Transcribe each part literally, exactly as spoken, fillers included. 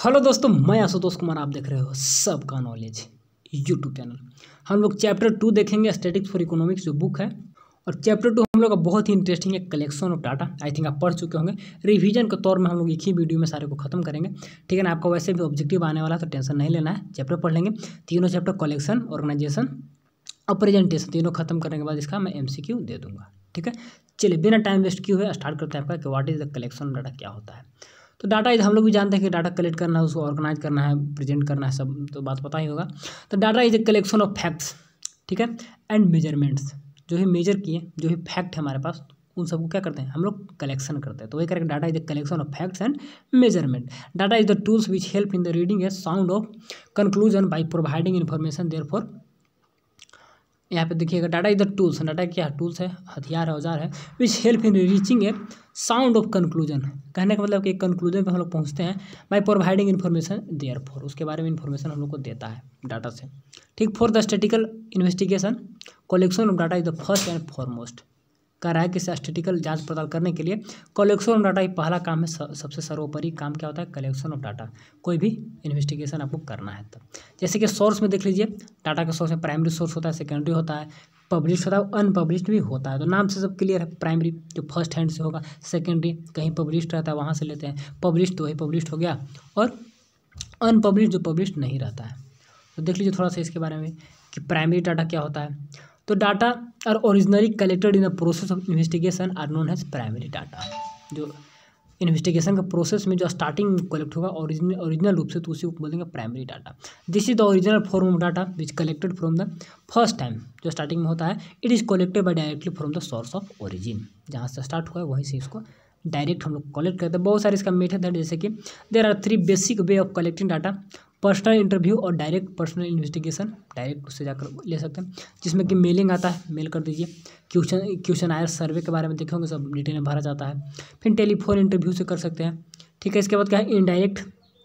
Hello दोस्तों, मैं आशुतोष कुमार। आप देख रहे हो सबका नॉलेज यूट्यूब चैनल। हम लोग चैप्टर टू देखेंगे, स्टैटिस्टिक्स फॉर इकोनॉमिक्स जो बुक है। और चैप्टर टू हम लोग का बहुत ही इंटरेस्टिंग है, collection of data. I think आप पढ़ चुके होंगे। रिवीजन के तौर में हम लोग एक ही वीडियो में सारे को खत्म करेंगे, ठीक है ना। आपका वैसे भी ऑब्जेक्टिव आने वाला, तो टेंशन नहीं लेना है। चैप्टर पढ़ लेंगे तीनों चैप्टर, कलेक्शन, ऑर्गेनाइजेशन और प्रेजेंटेशन, तीनों खत्म करने के बाद इसका मैं एमसीक्यू दे दूंगा, ठीक है। चलिए बिना टाइम वेस्ट किए हुए स्टार्ट करते हैं आपका कि what is the collection data, क्या होता है। तो डाटा इज हम लोग भी जानते हैं कि डाटा कलेक्ट करना है, उसको ऑर्गेनाइज करना है, प्रेजेंट करना है, सब तो बात पता ही होगा। तो data is a collection of facts, ठीक है, एंड मेजरमेंट्स। जो भी मेजर किए, जो भी फैक्ट है हमारे पास, उन सबको क्या करते हैं हम लोग, कलेक्शन करते हैं। तो वही करके data is the collection of facts and measurement. Data is the tools which help in the reading a sound of conclusion by providing information there for. यहाँ पे देखिएगा, डाटा इज द टूल्स। डाटा क्या है? टूल्स है, हथियार है, औजार है। Which help in reaching a sound of conclusion. कहने का मतलब कि एक कंक्लूजन पे हम लोग पहुँचते हैं by providing information there for. उसके बारे में इन्फॉर्मेशन हम लोग को देता है डाटा से, ठीक। For the statistical investigation, collection of data is the first and foremost. कह रहा है कि स्टैटिस्टिकल जांच पड़ताल करने के लिए कलेक्शन ऑफ डाटा ही पहला काम है। सबसे सर्वोपरि काम क्या होता है? Collection of data. कोई भी इन्वेस्टिगेशन आपको करना है तो, जैसे कि सोर्स में देख लीजिए, डाटा का सोर्स में प्राइमरी सोर्स होता है, सेकेंडरी होता है, पब्लिश होता है, अनपब्लिश्ड भी होता है। तो नाम से सब क्लियर है। प्राइमरी जो फर्स्ट हैंड से होगा, सेकेंडरी कहीं पब्लिश्ड रहता है वहाँ से लेते हैं, पब्लिश्ड तो वही पब्लिश्ड हो गया, और अनपब्लिश्ड जो पब्लिश्ड नहीं रहता है। तो देख लीजिए थोड़ा सा इसके बारे में कि प्राइमरी डाटा क्या होता है। तो data are originally collected in the process of investigation are known as primary data. जो इन्वेस्टिगेशन का प्रोसेस में जो स्टार्टिंग में कलेक्ट होगा ओरिजिनल ओरिजिनल रूप से, तो उसी को बोलेंगे primary data. This is the original form of data which collected from the first time. जो स्टार्टिंग में होता है, it is collected by directly from the source of origin. जहाँ से स्टार्ट हुआ है वहीं से इसको डायरेक्ट हम लोग कलेक्ट करते हैं। बहुत सारे इसका मेथड है, जैसे कि there are three basic way of collecting data: personal interview और डायरेक्ट पर्सनल इन्वेस्टिगेशन। डायरेक्ट उससे जाकर ले सकते हैं, जिसमें कि मेलिंग आता है, मेल कर दीजिए। क्वेश्चन क्वेश्चन आयर सर्वे के बारे में देखे होंगे, सब डिटेल में भरा जाता है। फिर टेलीफोन इंटरव्यू से कर सकते हैं, ठीक है। इसके बाद क्या है? इनडायरेक्ट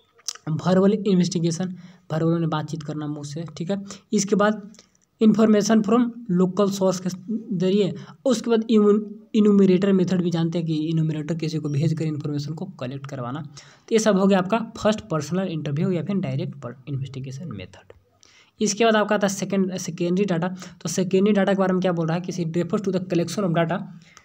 वर्बल इन्वेस्टिगेशन, वर्बल में बातचीत करना मुँह से, ठीक है। इसके बाद इन्फॉर्मेशन फ्रॉम लोकल सोर्स के जरिए। उसके बाद इनूमरेटर मेथड भी जानते हैं कि इनूमरेटर किसी को भेज कर इन्फॉर्मेशन को कलेक्ट करवाना। तो ये सब हो गया आपका फर्स्ट पर्सनल इंटरव्यू या फिर डायरेक्ट इन्वेस्टिगेशन मेथड। इसके बाद आपका आता है सेकेंड सेकेंडरी डाटा। तो सेकेंडरी डाटा के बारे में क्या बोल रहा है? किसी refers to the collection of data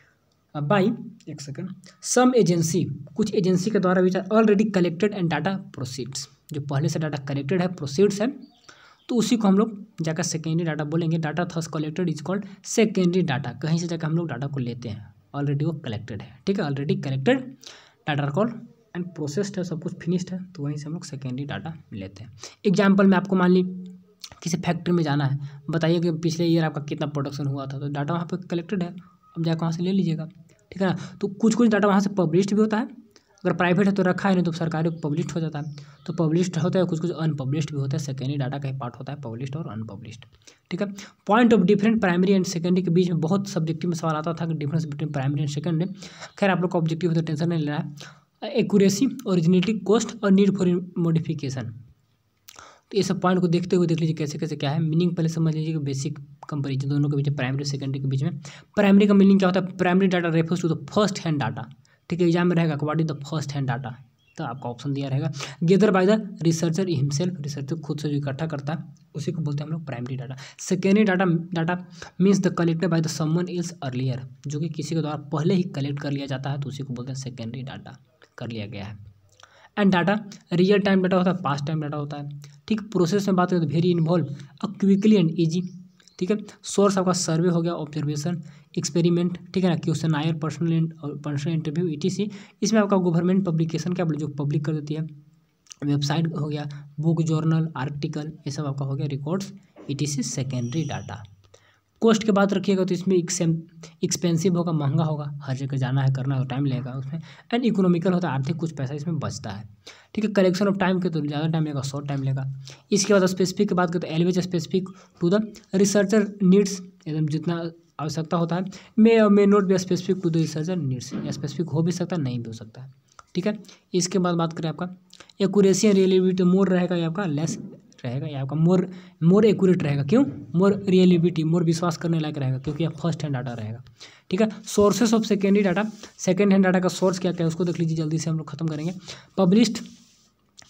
by एक सेकेंड सम एजेंसी। कुछ एजेंसी के द्वारा which are already collected and data proceeds. जो पहले से डाटा कलेक्टेड है, प्रोसीड्स है, तो उसी को हम लोग जाकर सेकेंडरी डाटा बोलेंगे। Data thus collected is called secondary data. कहीं से जाकर हम लोग डाटा को लेते हैं, ऑलरेडी वो कलेक्टेड है, ठीक है। Already collected data call and processed है, सब कुछ फिनिश्ड है, तो वहीं से हम लोग सेकेंडरी डाटा लेते हैं। एग्जाम्पल में आपको मान ली किसी फैक्ट्री में जाना है, बताइए कि पिछले ईयर आपका कितना प्रोडक्शन हुआ था, तो डाटा वहाँ पर कलेक्टेड है, अब जाकर वहाँ से ले लीजिएगा, ठीक है ना। तो कुछ कुछ डाटा वहाँ से पब्लिश्ड भी होता है, अगर प्राइवेट है तो रखा है, नहीं तो सरकारी पब्लिश्ड हो जाता है। तो पब्लिश्ड होता है, कुछ कुछ अनपब्लिश्ड भी होता है। सेकेंडरी डाटा का ही पार्ट होता है पब्लिश्ड और अनपब्लिश्ड, ठीक है। Point of different primary and secondary के बीच में बहुत सब्जेक्टिव में सवाल आता था कि difference between primary and secondary. खैर आप लोग का ऑब्जेक्टिव है तो टेंशन नहीं लेना है। एक्यूरेसी, ओरिजिनिटी, कॉस्ट और नीड फॉर मॉडिफिकेशन। तो ये सब पॉइंट को देखते हुए देख लीजिए कैसे कैसे क्या है। मीनिंग पहले समझ लीजिए कि बेसिक कंपेरिजन दोनों के बीच में, प्राइमरी सेकेंडरी के बीच में। प्राइमरी का मीनिंग क्या होता है? Primary data refers to the first hand data, ठीक है। एग्जाम में रहेगा what is the first hand data, तो आपका ऑप्शन दिया रहेगा gather by the researcher himself. Researcher खुद से जो इकट्ठा करता है उसी को बोलते हैं हम लोग primary data. Secondary data data means the collected by the someone else earlier, जो कि किसी के द्वारा पहले ही कलेक्ट कर लिया जाता है, तो उसी को बोलते हैं सेकेंडरी डाटा, कर लिया गया है। And data real time data होता है, पास्ट टाइम डाटा होता है, ठीक। प्रोसेस में बात करें तो very involve, quickly and easy, ठीक है। सोर्स आपका सर्वे हो गया, ऑब्जर्वेशन, एक्सपेरिमेंट, ठीक है ना, questionnaire, personal personal interview, etc. इसमें आपका गवर्नमेंट पब्लिकेशन क्या बोले, जो पब्लिक कर देती है, वेबसाइट हो गया, बुक, जर्नल, आर्टिकल, ये सब आपका हो गया records, etc secondary data. Cost की बात रखिएगा तो इसमें एक्सपेंसिव होगा, महंगा होगा, हर जगह जाना है, करना है, टाइम लगेगा उसमें। एंड इकोनॉमिकल होता है, आर्थिक कुछ पैसा इसमें बचता है, ठीक है। कलेक्शन ऑफ टाइम के तो ज़्यादा टाइम लेगा, शॉर्ट टाइम लेगा। इसके बाद स्पेसिफिक की बात करें तो always specific to the researcher needs, एकदम जितना आवश्यकता होता है। मे और may not be specific to the researcher needs, specific हो भी सकता है, नहीं भी हो सकता है, ठीक है। इसके बाद बात करें आपका एक्यूरेसी एंड रियलिबिलिटी, मोर रहेगा या आपका लेस रहेगा, या आपका मोर मोर एक्यूरेट रहेगा। क्यों? मोर रियलिबिलिटी, मोर विश्वास करने लायक रहेगा, क्योंकि यह फर्स्ट हैंड डाटा रहेगा, ठीक है। Sources of secondary data, second hand data का सोर्स क्या क्या है उसको देख लीजिए, जल्दी से हम लोग खत्म करेंगे। पब्लिश्ड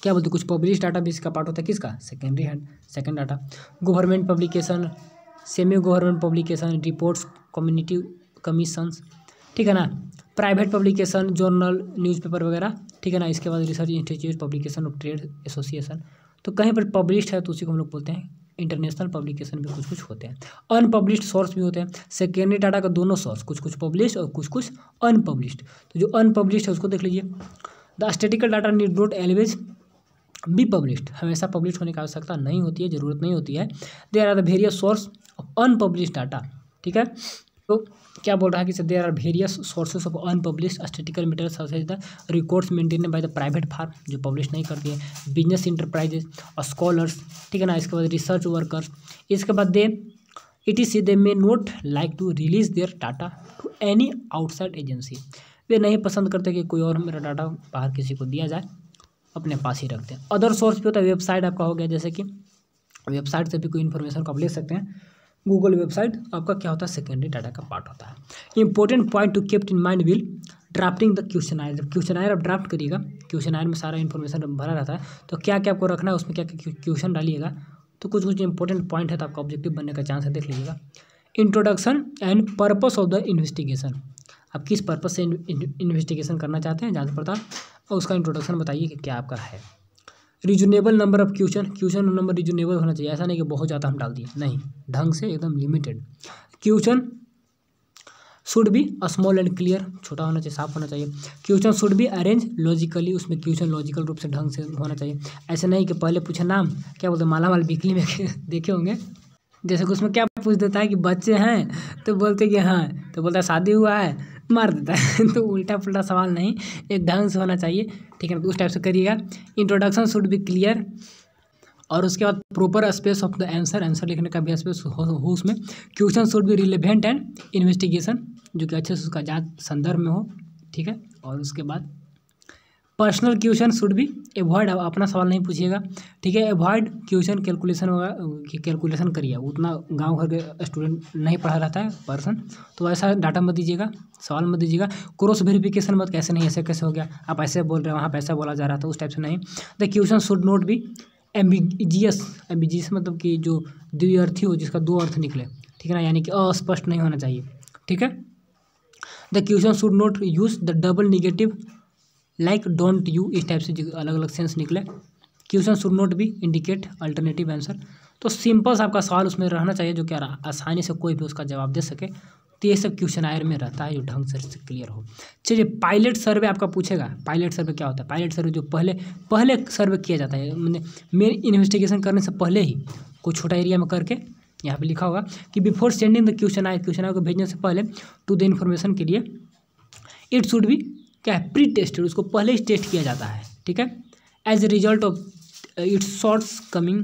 क्या बोलते हैं, कुछ पब्लिश डाटा भी इसका पार्ट होता है, किसका, secondary hand, second data. Government publication, semi government publication, reports, community commissions, ठीक है ना, प्राइवेट पब्लिकेशन, जर्नल, न्यूज़पेपर वगैरह, ठीक है ना। इसके बाद research institute, publication of trade association, तो कहीं पर पब्लिश्ड है तो उसी को हम लोग बोलते हैं। इंटरनेशनल पब्लिकेशन भी कुछ कुछ होते हैं। अनपब्लिश्ड सोर्स भी होते हैं, सेकेंडरी डाटा का दोनों सोर्स, कुछ कुछ पब्लिश्ड और कुछ कुछ अनपब्लिश्ड। तो जो अनपब्लिश्ड है उसको देख लीजिए। The statistical data need not always be published, हमेशा पब्लिश होने की आवश्यकता नहीं होती है, जरूरत नहीं होती है। There are the various source of unpublished data, ठीक है। तो क्या बोल रहा है कि there are various sources of unpublished statistical material such as the records maintain by the private firm, जो पब्लिश नहीं करती है, बिजनेस इंटरप्राइजेज और स्कॉलर्स, ठीक है ना। इसके बाद रिसर्च वर्कर्स, इसके बाद they it is they may not like to release their data to any outside agency, वे नहीं पसंद करते कि कोई और मेरा डाटा बाहर किसी को दिया जाए, अपने पास ही रखते हैं। अदर सोर्स भी होता है, वेबसाइट आपका हो गया, जैसे कि वेबसाइट से भी कोई इन्फॉर्मेशन को आप ले सकते हैं। गूगल वेबसाइट आपका क्या होता है, सेकेंडरी डाटा का पार्ट होता है। Important point to keep in mind while drafting the questionnaire, जब क्वेश्चनायर आप ड्राफ्ट करिएगा, क्वेश्चनायर में सारा इन्फॉर्मेशन भरा रहता है, तो क्या क्या आपको रखना है उसमें, क्या क्या क्वेश्चन डालिएगा, तो कुछ कुछ इंपॉर्टेंट पॉइंट है तो आपका ऑब्जेक्टिव बनने का चांस है, देख लीजिएगा। Introduction and purpose of the investigation, आप किस पर्पस से इन्वेस्टिगेशन करना चाहते हैं, जांच पड़ताल, और उसका इंट्रोडक्शन बताइए कि क्या आपका है। Reasonable number of question, question number reasonable होना चाहिए, ऐसा नहीं कि बहुत ज़्यादा हम डाल दिए, नहीं, ढंग से एकदम limited. Question should be small and clear, छोटा होना चाहिए, साफ होना चाहिए। Question should be arrange logically, उसमें क्वेश्चन लॉजिकल रूप से ढंग से होना चाहिए। ऐसे नहीं कि पहले पूछे नाम, क्या बोलते हैं, मालामाल वीकली में देखे होंगे, जैसे कि उसमें क्या पूछ देता है कि बच्चे हैं, तो बोलते कि हाँ, तो बोलता है शादी हुआ है, मार देता है। तो उल्टा पुल्टा सवाल नहीं, एक ढंग से होना चाहिए, ठीक है ना, तो उस टाइप से करिएगा। इंट्रोडक्शन शुड बी क्लियर, और उसके बाद proper space of the answer, answer लिखने का भी स्पेस हो, हो उसमें। Question should be relevant and investigation, जो कि अच्छे से उसका जांच संदर्भ में हो, ठीक है। और उसके बाद personal question should be avoid, अपना सवाल नहीं पूछिएगा, ठीक है। एवॉइड क्वेश्चन कैलकुलेशन वगैरह, कैलकुलेशन करिए, उतना गांव घर के स्टूडेंट नहीं पढ़ा रहता है पर्सन, तो ऐसा डाटा मत दीजिएगा, सवाल मत दीजिएगा। क्रॉस वेरिफिकेशन मत, कैसे नहीं, ऐसे कैसे हो गया, आप ऐसे बोल रहे हो, वहाँ पे ऐसा बोला जा रहा था, उस टाइप से नहीं। The question should not be ambiguous, ambiguous मतलब कि जो द्विअर्थी हो, जिसका दो अर्थ निकले, ठीक है ना, यानी कि अस्पष्ट नहीं होना चाहिए, ठीक है। The question should not use the double negative like don't you, इस टाइप से अलग अलग सेंस निकले। Question should not be indicate alternative answer, तो सिंपल सा आपका सवाल उसमें रहना चाहिए, जो क्या आसानी से कोई भी उसका जवाब दे सके। तो ये सब क्वेश्चनायर में रहता है, जो ढंग से क्लियर हो। चलिए, पायलट सर्वे आपका पूछेगा, पायलट सर्वे क्या होता है। पायलट सर्वे जो पहले पहले सर्वे किया जाता है, मैंने मेन इन्वेस्टिगेशन करने से पहले ही कोई छोटा एरिया में करके, यहाँ पे लिखा होगा कि before sending the questionnaire, questionnaire को भेजने से पहले टू द इन्फॉर्मेशन के लिए, इट शुड बी क्या है, प्री टेस्टेड, उसको पहले ही टेस्ट किया जाता है, ठीक है। As a result of its shorts coming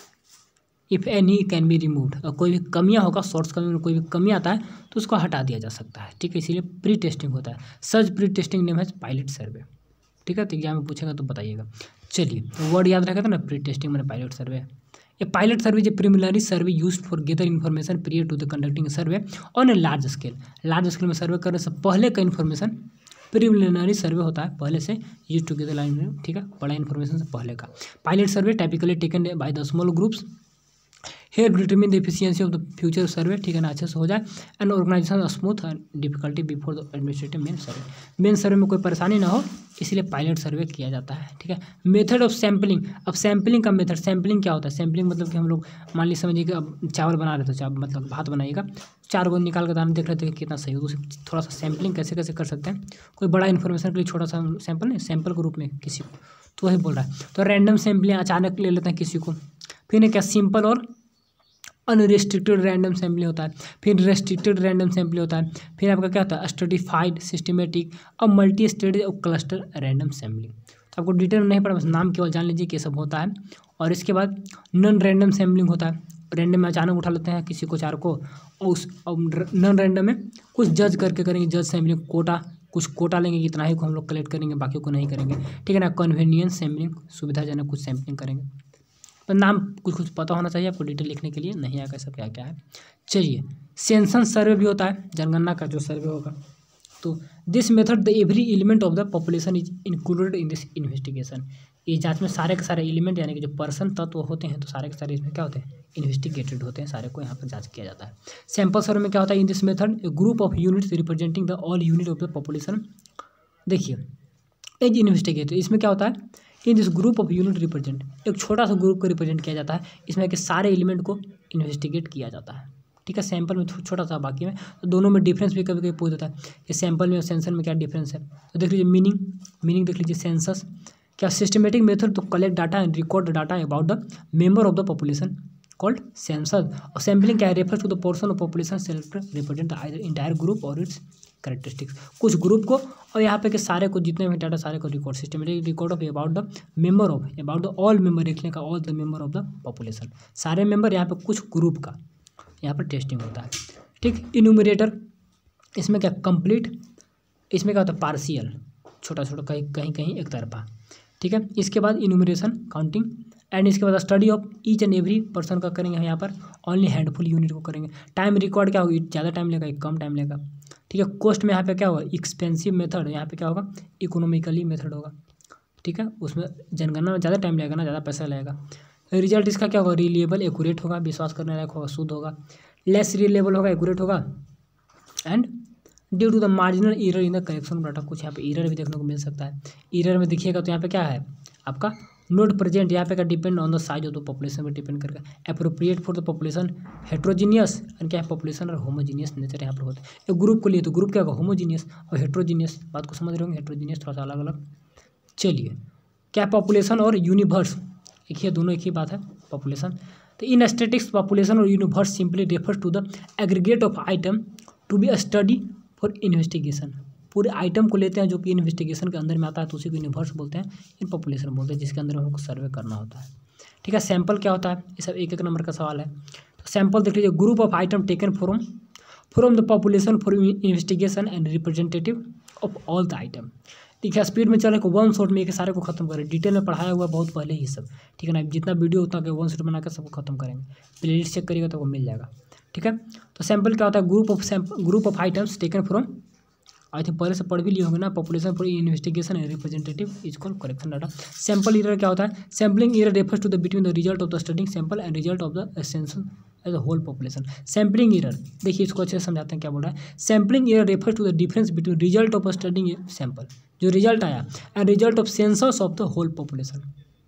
if any can be removed, और कोई भी कमियां होगा, शॉर्ट्स कमिंग में कोई भी कमी आता है तो उसको हटा दिया जा सकता है, ठीक है। इसीलिए प्री टेस्टिंग होता है, सच प्री टेस्टिंग नेम है पायलट सर्वे, ठीक है। तो एग्जाम में पूछेगा तो बताइएगा। चलिए, तो वर्ड याद रखा था ना, प्री टेस्टिंग मैंने pilot survey. A pilot survey is a preliminary survey used for gather information prior to the conducting survey on a large scale, large scale में सर्वे करने से पहले का इन्फॉर्मेशन प्रिलिमिनरी सर्वे होता है, पहले से यूज टुगेदर लाइन, ठीक है, बड़ा इन्फॉर्मेशन से पहले का। Pilot survey typically taken by the small groups, here determine the efficiency of the future survey, ठीक है ना, अच्छे से हो जाए। And organisation smooth and difficulty before the administrative main survey, main survey में कोई परेशानी ना हो, इसलिए पायलट सर्वे किया जाता है, ठीक है। मेथड ऑफ सैम्पलिंग, अब सैम्पलिंग का मेथड, सैम्पलिंग क्या होता है, सैम्पलिंग मतलब कि हम लोग मान लीजिए समझिए कि अब चावल बना रहे थे, चावल मतलब भात बनाइएगा, चार को निकाल कर दाना देख रहे थे कि कितना सही हो, तो थोड़ा सा सैम्पलिंग कैसे कैसे कर सकते हैं, कोई बड़ा इन्फॉर्मेशन के लिए छोटा सा सैंपल नहीं, सैंपल के रूप में किसी को, तो वही बोल रहा है। तो रैंडम सैम्पलिंग अचानक ले लेते हैं किसी को, फिर क्या सिंपल और अनरिस्ट्रिक्टेड रैंडम सैम्पलिंग होता है, फिर रेस्ट्रिक्टेड रैंडम सैम्पलिंग होता है, फिर आपका क्या होता है स्ट्रेटिफाइड, सिस्टमेटिक और मल्टी स्टेज और क्लस्टर रैंडम सैम्पलिंग। तो आपको डिटेल में नहीं पड़ा, बस नाम केवल जान लीजिए कि ये सब होता है। और इसके बाद नॉन रैंडम सैम्पलिंग होता है, रैंडम में अचानक उठा लेते हैं किसी को चार को, और उस नॉन रैंडम में कुछ जज करके करेंगे, जज सैम्पलिंग कोटा, कुछ कोटा लेंगे, इतना ही को हम लोग कलेक्ट करेंगे, बाकी को नहीं करेंगे, ठीक है ना। कन्वीनियंस सैम्पलिंग, सुविधाजनक कुछ सैम्पलिंग करेंगे, तो नाम कुछ कुछ पता होना चाहिए आपको, डिटेल लिखने के लिए नहीं आएगा सब क्या क्या है। चलिए, सेंसस सर्वे भी होता है, जनगणना का जो सर्वे होगा। तो this method the every element of the population is included in this investigation, इस जांच में सारे के सारे एलिमेंट यानी कि जो पर्सन तत्व होते हैं तो सारे के सारे इसमें क्या होते हैं, इन्वेस्टिगेटेड होते हैं, सारे को यहाँ पर जांच किया जाता है। सैंपल सर्वे में क्या होता है, in this method a group of units representing the all unit of the population. देखिए एज इन्वेस्टिगेट, इसमें क्या होता है, in this group of unit represent, एक छोटा सा ग्रुप को रिप्रेजेंट किया जाता है, इसमें के सारे एलिमेंट को इन्वेस्टिगेट किया जाता है। ठीक है, सैंपल में छोटा सा, बाकी में तो दोनों में डिफरेंस भी कभी कभी पूछ देता है कि सैंपल में और सेंसर में क्या डिफरेंस है। तो देख लीजिए मीनिंग मीनिंग देख लीजिए, सेंसस क्या systematic method to collect data and record data about the member of the population called census. और सैम्पलिंग क्या refers to the portion of population selected represent the entire group और its characteristics, कुछ group को और यहाँ पे के सारे को, जितने भी डाटा सारे को record, systematic record of about the member of, about the all member, लिखने का all the member of the population, सारे मेंबर, यहाँ पे कुछ ग्रुप का यहाँ पर टेस्टिंग होता है। ठीक, इन्यूमरेटर इसमें क्या कंप्लीट, इसमें क्या होता है पार्शियल, छोटा छोटा कहीं कहीं कहीं एक तरफा। ठीक है, इसके बाद इन्यूमरेशन काउंटिंग एंड इसके बाद study of each and every person का करेंगे यहाँ पर, ओनली हैंडफुल यूनिट को करेंगे। टाइम रिकॉर्ड क्या होगी, ज़्यादा टाइम लेगा, कम टाइम लेगा। ठीक है, कॉस्ट में यहाँ पे क्या होगा, एक्सपेंसिव मेथड, यहाँ पे क्या होगा इकोनॉमिकली मेथड होगा। ठीक है, उसमें जनगणना में ज़्यादा टाइम लगेगा ना, ज़्यादा पैसा लगेगा। रिजल्ट इसका क्या होगा, रिलेबल एक्यूरेट होगा, विश्वास करने लायक होगा, शुद्ध होगा। लेस रिलेबल होगा, एक्यूरेट होगा। And due to the marginal error in the collection of data, कुछ यहाँ पे एरर भी देखने को मिल सकता है। एरर में देखिएगा तो यहाँ पे क्या है आपका नोट प्रेजेंट, यहाँ पे का depend on the size of the population पे डिपेंड करेगा। Appropriate for the population heterogeneous, and क्या है पॉपुलेशन और होमोजीनियस नेचर यहाँ पर होता है। एक ग्रुप को लिए तो ग्रुप क्या होगा होमोजीनियस और हेट्रोजीनियस, बात को समझ रहे होंगे, हेट्रोजीनियस थोड़ा सा अलग अलग। चलिए क्या पॉपुलेशन और यूनिवर्स एक ही, दोनों एक ही बात है पॉपुलेशन। तो इन स्टैटिस्टिक्स पॉपुलेशन और universe simply refers to the aggregate of item to be study for investigation, पूरे आइटम को लेते हैं जो कि इन्वेस्टिगेशन के अंदर में आता है तो उसी को यूनिवर्स बोलते हैं, इन पॉपुलेशन बोलते हैं, जिसके अंदर हमको सर्वे करना होता है। ठीक है, सैंपल क्या होता है, ये सब एक एक नंबर का सवाल है। तो सैंपल देख लीजिए, group of item taken from from the population for investigation and representative of all the item. देखिए स्पीड में चले को वन शॉट में एक सारे को खत्म करें, डिटेल में पढ़ाया हुआ बहुत पहले ही सब। ठीक है ना, जितना वीडियो उतना के वन शॉट बनाकर सबको खत्म करेंगे, प्ले लिस्ट चेक करिएगा तो वो मिल जाएगा। ठीक है, तो सैंपल क्या होता है, group of group of items taken from, I think पहले से पढ़ भी लिए होंगे ना, population for investigation and representative is called correction data. Sample error क्या होता है, sampling error refers to the between the result of the studying sample and result of the census as a whole population. Sampling error देखिए इसको अच्छे से समझाते हैं क्या बोल रहा है। Sampling error refers to the difference between result of studying sample, जो रिजल्ट आया, and result of census of the whole population.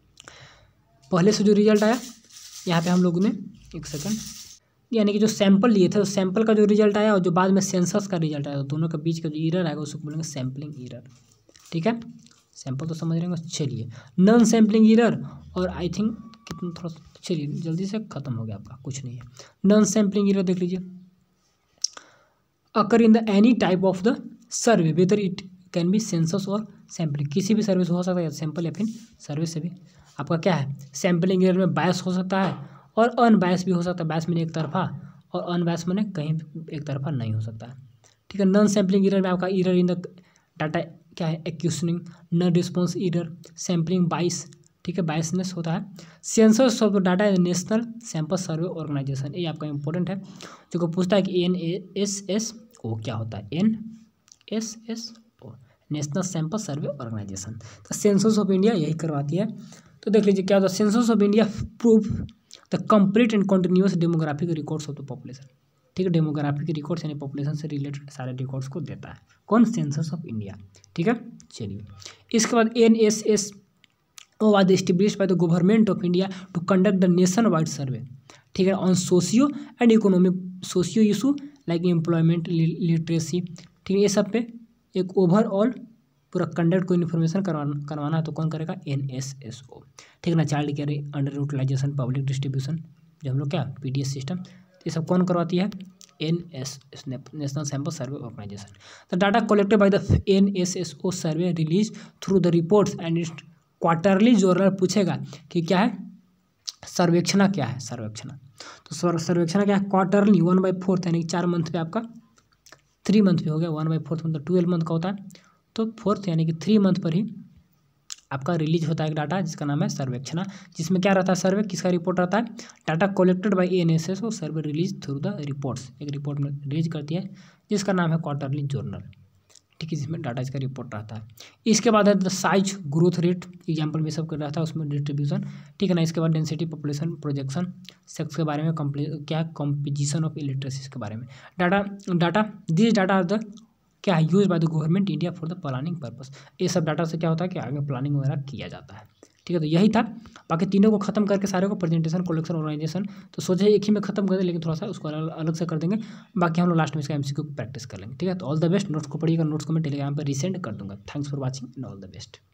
पहले से जो रिजल्ट आया यहाँ पे हम लोगों ने एक सेकंड, यानी कि जो सैंपल लिए थे तो सैंपल का जो रिजल्ट आया और जो बाद में सेंसस का रिजल्ट आया, तो दोनों के बीच का जो एरर आएगा उसको बोलेंगे सैंपलिंग एरर। ठीक है, सैंपल तो समझ रहे होंगे। चलिए नॉन सैंपलिंग एरर, और आई थिंक कितना थोड़ा, चलिए जल्दी से खत्म हो गया आपका, कुछ नहीं है। नॉन सैंपलिंग एरर देख लीजिए, occur in the any type of the survey whether it can be census और सैंपलिंग, किसी भी सर्वे से हो सकता है, सैंपल या फिर सर्वे से भी आपका क्या है, सैंपलिंग एरर में बायस हो सकता है और अनबायस भी हो सकता है। बायस मैंने एक तरफा और अनबायस मैंने कहीं एक तरफा नहीं हो सकता है। ठीक है, नॉन सैम्पलिंग एरर में आपका एरर इन द डाटा क्या है, एक्यूशनिंग, non response error, sampling bias, ठीक है बायसनेस होता है। Census of the data national sample survey organisation, ये आपका इंपॉर्टेंट है, जो को पूछता है कि एन एस एस ओ क्या होता है, N S S O national sample survey organisation. तो सेंसस ऑफ इंडिया यही करवाती है। तो देख लीजिए क्या होता है, census of India proof the complete and continuous demographic records of the population. ठीक है, डेमोग्राफिक रिकॉर्ड्स यानी पॉपुलेशन से रिलेटेड सारे रिकॉर्ड्स को देता है कौन, सेंसस ऑफ इंडिया। ठीक है, चलिए इसके बाद N S S O was established by the government of India to conduct the nation wide survey. ठीक है, on socio and economic socio issue like employment, literacy. ठीक है, ये सब पे एक ओवरऑल पूरा कंडक्ट को इन्फॉर्मेशन करवाना करवाना है तो कौन करेगा, एन एस एस ओ। ठीक है ना, child care, under utilisation, public distribution, जो हम लोग क्या पी डी एस सिस्टम, तो ये सब कौन करवाती है, N S S national sample survey organisation. The data collected by the N S S O survey release through the reports and its quarterly journal. पूछेगा कि क्या है सर्वेक्षणा, क्या है सर्वेक्षणा, तो सर्वेक्षणा क्या है, क्वार्टरली वन बाई फोर्थ यानी चार मंथ पे आपका, थ्री मंथ पे हो गया, वन बाई फोर्थ मतलब ट्वेल्व मंथ का होता है, तो फोर्थ यानी कि थ्री मंथ पर ही आपका रिलीज होता है एक डाटा जिसका नाम है सर्वेक्षणा, जिसमें क्या रहता है, सर्वे किसका रिपोर्ट रहता है, data collected by N S S O survey release through the reports, एक रिपोर्ट में रिलीज करती है जिसका नाम है क्वार्टरली जर्नल। ठीक है, जिसमें डाटा इसका रिपोर्ट रहता है। इसके बाद है the size growth rate, example में सब कर रहा था उसमें डिस्ट्रीब्यूशन, ठीक है ना। इसके बाद डेंसिटी पॉपुलेशन प्रोजेक्शन, सेक्स के बारे में, क्या कॉम्पोजिशन ऑफ इलिटरेसी के बारे में। Data data this data are the क्या है use by the government India for the planning purpose. ये सब डाटा से क्या होता है कि आगे प्लानिंग वगैरह किया जाता है, ठीक है। तो यही था, बाकी तीनों को खत्म करके सारे को प्रेजेंटेशन, कलेक्शन, ऑर्गेनाइजेशन, तो सोचे एक ही में खत्म कर दें, लेकिन थोड़ा सा उसको अलग अलग से कर देंगे। बाकी हम लोग लास्ट में इसका एमसीक्यू प्रैक्टिस कर लेंगे, ठीक है। तो ऑल द बेस्ट। नोट्स को पढ़िएगा, नोट्स को मैं टेलीग्राम पर रिसेंड कर दूंगा। Thanks for watching and all the best.